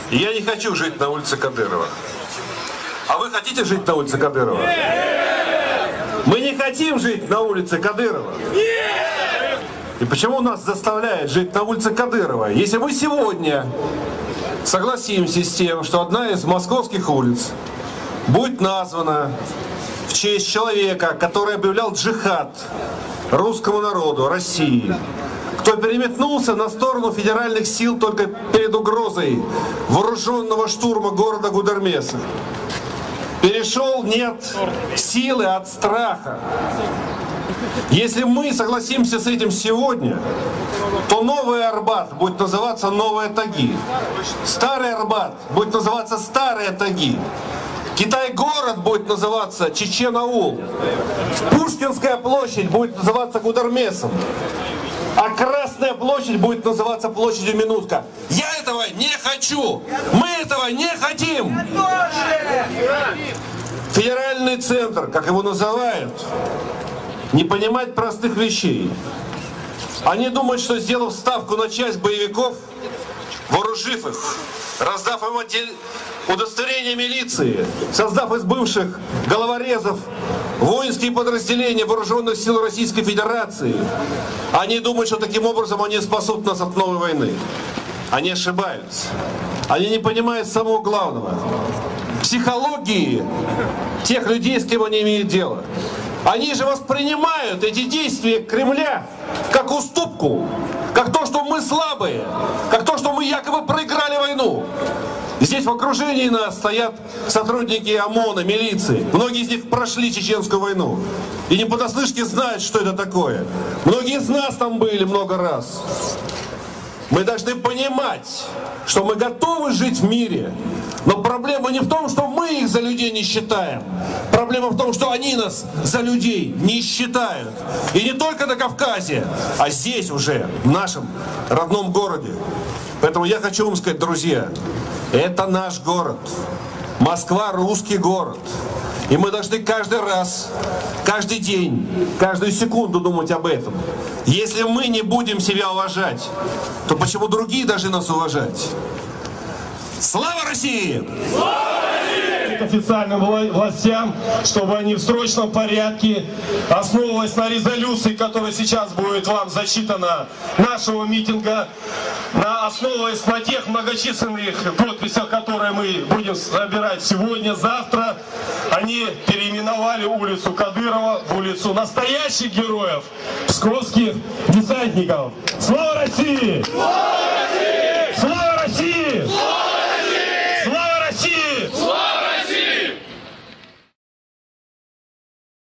Я не хочу жить на улице Кадырова. А вы хотите жить на улице Кадырова? Мы не хотим жить на улице Кадырова. И почему нас заставляют жить на улице Кадырова? Если мы сегодня согласимся с тем, что одна из московских улиц будет названа в честь человека, который объявлял джихад русскому народу, России, кто переметнулся на сторону федеральных сил только перед угрозой вооруженного штурма города Гудермеса, перешел не от силы, а от страха. Если мы согласимся с этим сегодня, то новый Арбат будет называться Новые Таги. Старый Арбат будет называться Старые Таги. Китай-город будет называться Чечен-Аул. Пушкинская площадь будет называться Гудермесом. А Красная площадь будет называться площадью Минутка. Я этого не хочу! Мы этого не хотим! Федеральный центр, как его называют, не понимает простых вещей. Они думают, что сделав ставку на часть боевиков, вооружив их, раздав им удостоверение милиции, создав из бывших головорезов воинские подразделения вооруженных сил Российской Федерации, они думают, что таким образом они спасут нас от новой войны. Они ошибаются. Они не понимают самого главного. Психологии тех людей, с кем они имеют дело. Они же воспринимают эти действия Кремля как уступку, как то, что мы слабые, как то, что мы якобы проиграли войну. Здесь в окружении нас стоят сотрудники ОМОНа, милиции. Многие из них прошли Чеченскую войну. И не понаслышке знают, что это такое. Многие из нас там были много раз. Мы должны понимать, что мы готовы жить в мире. Но проблема не в том, что мы их за людей не считаем. Проблема в том, что они нас за людей не считают. И не только на Кавказе, а здесь уже, в нашем родном городе. Поэтому я хочу вам сказать, друзья, это наш город. Москва — русский город. И мы должны каждый раз, каждый день, каждую секунду думать об этом. Если мы не будем себя уважать, то почему другие должны нас уважать? Слава России! Официальным властям, чтобы они в срочном порядке, основываясь на резолюции, которая сейчас будет вам зачитана, нашего митинга, основываясь на тех многочисленных подписях, которые мы будем собирать сегодня, завтра, они переименовали улицу Кадырова в улицу настоящих героев, псковских десантников. Слава России!